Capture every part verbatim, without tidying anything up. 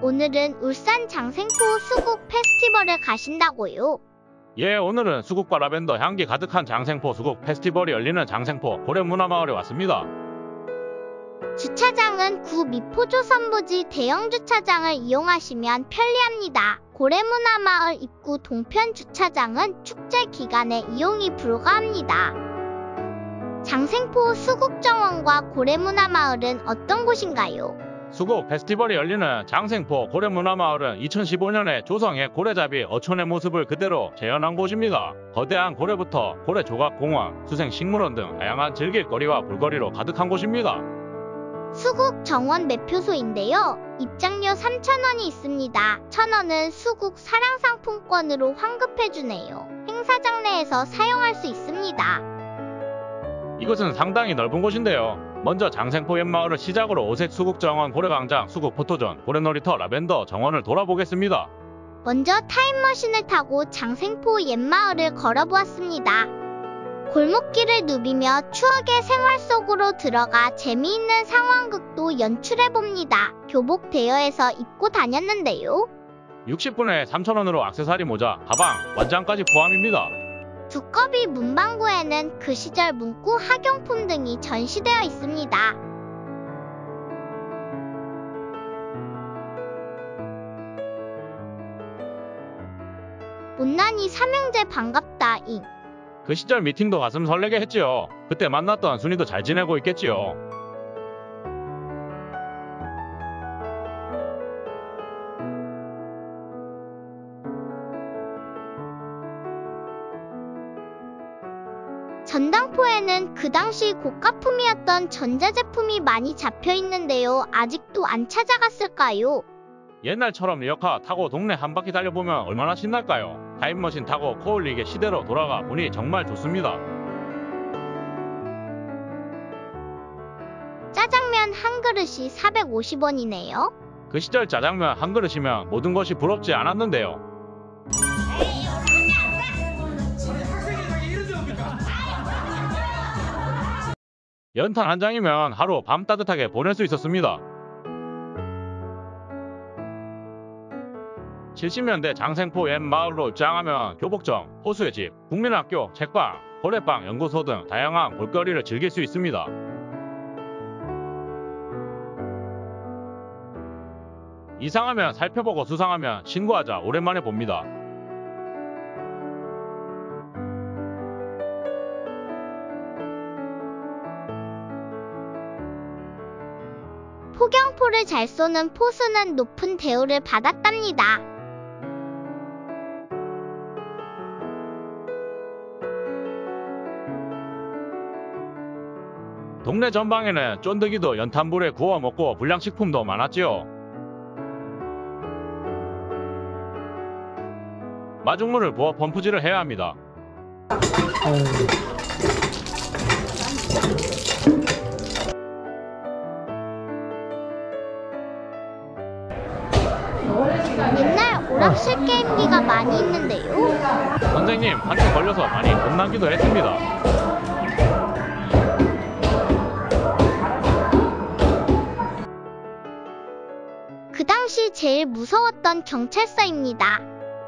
오늘은 울산 장생포 수국 페스티벌을 가신다고요? 예, 오늘은 수국과 라벤더 향기 가득한 장생포 수국 페스티벌이 열리는 장생포 고래문화마을에 왔습니다. 주차장은 구 미포조선부지 대형 주차장을 이용하시면 편리합니다. 고래문화마을 입구 동편 주차장은 축제 기간에 이용이 불가합니다. 장생포 수국정원과 고래문화마을은 어떤 곳인가요? 수국 페스티벌이 열리는 장생포 고래문화마을은 이천십오 년에 조성의 고래잡이 어촌의 모습을 그대로 재현한 곳입니다. 거대한 고래부터 고래조각공원, 수생식물원 등 다양한 즐길거리와 볼거리로 가득한 곳입니다. 수국 정원 매표소인데요. 입장료 삼천 원이 있습니다. 천 원은 수국 사랑상품권으로 환급해주네요. 행사장 내에서 사용할 수 있습니다. 이곳은 상당히 넓은 곳인데요. 먼저 장생포 옛마을을 시작으로 오색 수국정원, 고래광장, 수국포토존, 고래놀이터, 라벤더 정원을 돌아보겠습니다. 먼저 타임머신을 타고 장생포 옛마을을 걸어보았습니다. 골목길을 누비며 추억의 생활 속으로 들어가 재미있는 상황극도 연출해봅니다. 교복 대여해서 입고 다녔는데요. 육십 분에 삼천 원으로 액세서리 모자, 가방, 완장까지 포함입니다. 두꺼비 문방구에는 그 시절 문구 학용품 등이 전시되어 있습니다. 못난이 삼형제 반갑다잉. 그 시절 미팅도 가슴 설레게 했지요. 그때 만났던 순이도 잘 지내고 있겠지요. 전당포에는 그 당시 고가품이었던 전자제품이 많이 잡혀있는데요. 아직도 안 찾아갔을까요? 옛날처럼 리어카 타고 동네 한 바퀴 달려보면 얼마나 신날까요? 타임머신 타고 코올리게 시대로 돌아가 보니 정말 좋습니다. 짜장면 한 그릇이 사백오십 원이네요. 그 시절 짜장면 한 그릇이면 모든 것이 부럽지 않았는데요. 연탄 한 장이면 하루 밤 따뜻하게 보낼 수 있었습니다. 칠십 년대 장생포 옛 마을로 입장하면 교복점, 호수의 집, 국민학교, 책방, 고래빵, 연구소 등 다양한 볼거리를 즐길 수 있습니다. 이상하면 살펴보고 수상하면 신고하자 오랜만에 봅니다. 포경포를 잘 쏘는 포수는 높은 대우를 받았답니다. 동네 전방에는 쫀득이도 연탄불에 구워 먹고 불량식품도 많았지요. 마중물을 부어 펌프질을 해야 합니다. 옛날 오락실 게임기가 많이 있는데요. 선생님, 한테 걸려서 많이 혼나기도 했습니다. 그 당시 제일 무서웠던 경찰서입니다.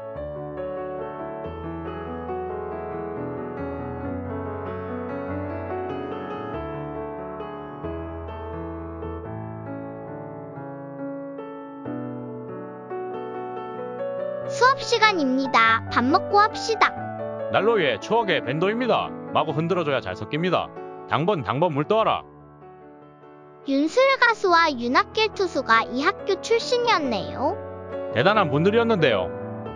수업시간입니다. 밥 먹고 합시다. 난로위에 추억의 밴도입니다. 마구 흔들어줘야 잘 섞입니다. 당번 당번 물 떠와라. 윤술 가수와 윤학길 투수가 이 학교 출신이었네요. 대단한 분들이었는데요.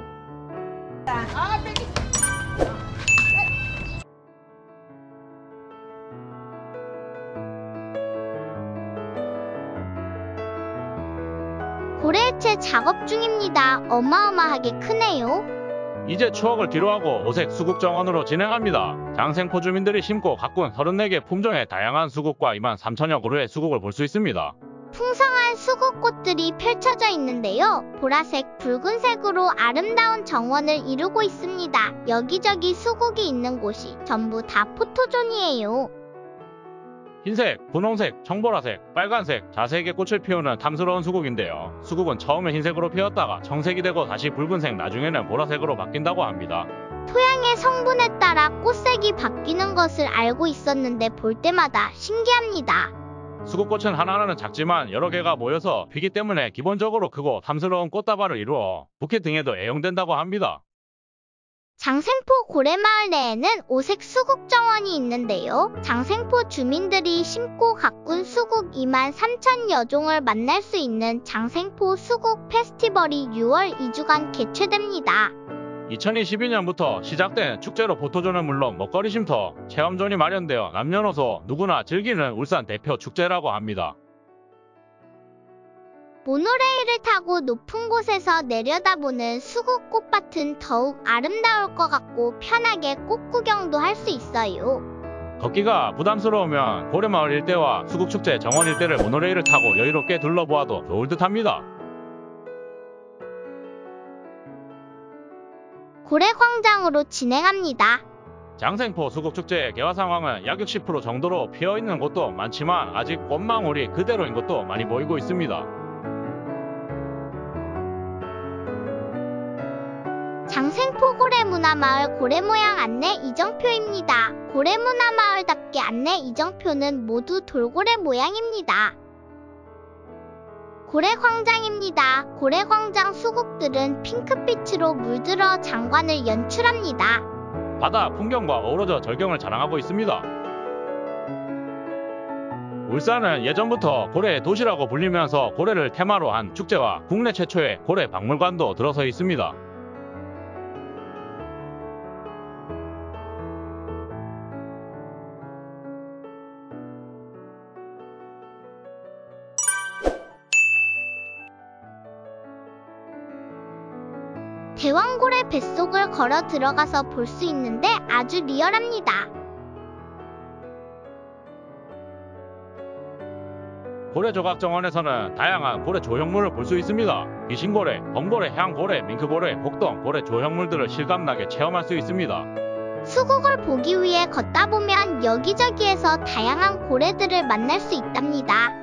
고래해체 작업 중입니다. 어마어마하게 크네요. 이제 추억을 뒤로하고 오색 수국정원으로 진행합니다. 장생포 주민들이 심고 가꾼 서른네 개 품종의 다양한 수국과 이만 삼천여 그루의 수국을 볼 수 있습니다. 풍성한 수국꽃들이 펼쳐져 있는데요. 보라색, 붉은색으로 아름다운 정원을 이루고 있습니다. 여기저기 수국이 있는 곳이 전부 다 포토존이에요. 흰색, 분홍색, 청보라색, 빨간색, 자색의 꽃을 피우는 탐스러운 수국인데요. 수국은 처음에 흰색으로 피었다가 청색이 되고 다시 붉은색, 나중에는 보라색으로 바뀐다고 합니다. 토양의 성분에 따라 꽃색이 바뀌는 것을 알고 있었는데 볼 때마다 신기합니다. 수국꽃은 하나하나는 작지만 여러 개가 모여서 피기 때문에 기본적으로 크고 탐스러운 꽃다발을 이루어 부케 등에도 애용된다고 합니다. 장생포 고래마을 내에는 오색 수국 정원이 있는데요. 장생포 주민들이 심고 가꾼 수국 이만 삼천여 종을 만날 수 있는 장생포 수국 페스티벌이 유월 이 주간 개최됩니다. 이천이십이 년부터 시작된 축제로 포토존은 물론 먹거리 쉼터, 체험존이 마련되어 남녀노소 누구나 즐기는 울산 대표 축제라고 합니다. 모노레일을 타고 높은 곳에서 내려다보는 수국 꽃밭은 더욱 아름다울 것 같고 편하게 꽃 구경도 할 수 있어요. 걷기가 부담스러우면 고래마을 일대와 수국축제 정원 일대를 모노레일을 타고 여유롭게 둘러보아도 좋을 듯합니다. 고래광장으로 진행합니다. 장생포 수국축제의 개화 상황은 약 육십 퍼센트 정도로 피어있는 곳도 많지만 아직 꽃망울이 그대로인 곳도 많이 보이고 있습니다. 장생포 고래문화마을 고래모양 안내 이정표입니다. 고래문화마을답게 안내 이정표는 모두 돌고래 모양입니다. 고래광장입니다. 고래광장 수국들은 핑크빛으로 물들어 장관을 연출합니다. 바다 풍경과 어우러져 절경을 자랑하고 있습니다. 울산은 예전부터 고래의 도시라고 불리면서 고래를 테마로 한 축제와 국내 최초의 고래 박물관도 들어서 있습니다. 대왕고래 뱃속을 걸어 들어가서 볼 수 있는데 아주 리얼합니다. 고래 조각정원에서는 다양한 고래 조형물을 볼 수 있습니다. 귀신고래, 범고래, 향고래, 밍크고래, 복덩, 고래 조형물들을 실감나게 체험할 수 있습니다. 수국을 보기 위해 걷다 보면 여기저기에서 다양한 고래들을 만날 수 있답니다.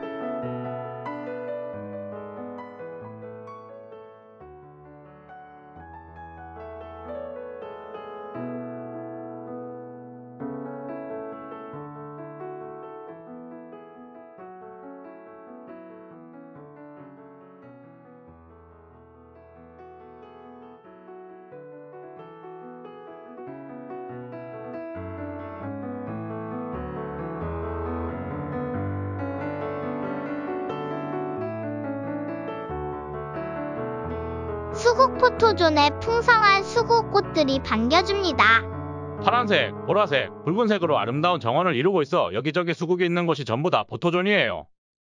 수국 포토존에 풍성한 수국꽃들이 반겨줍니다. 파란색, 보라색, 붉은색으로 아름다운 정원을 이루고 있어 여기저기 수국이 있는 곳이 전부 다 포토존이에요.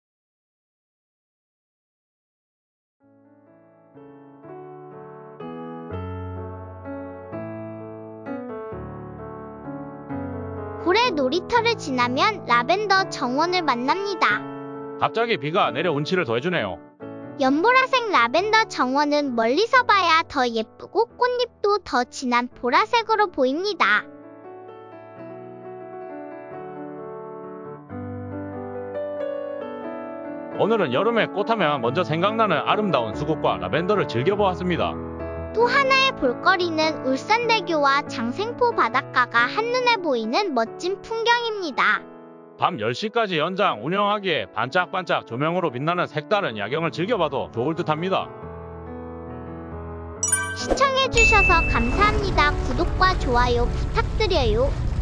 고래 놀이터를 지나면 라벤더 정원을 만납니다. 갑자기 비가 내려 운치를 더해주네요. 연보라색 라벤더 정원은 멀리서 봐야 더 예쁘고 꽃잎도 더 진한 보라색으로 보입니다. 오늘은 여름에 꽃하면 먼저 생각나는 아름다운 수국과 라벤더를 즐겨보았습니다. 또 하나의 볼거리는 울산대교와 장생포 바닷가가 한눈에 보이는 멋진 풍경입니다. 밤 열 시까지 연장 운영하기에 반짝반짝 조명으로 빛나는 색다른 야경을 즐겨봐도 좋을 듯합니다. 시청해주셔서 감사합니다. 구독과 좋아요 부탁드려요.